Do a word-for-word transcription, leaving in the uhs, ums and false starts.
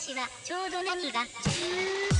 私はちょうど何が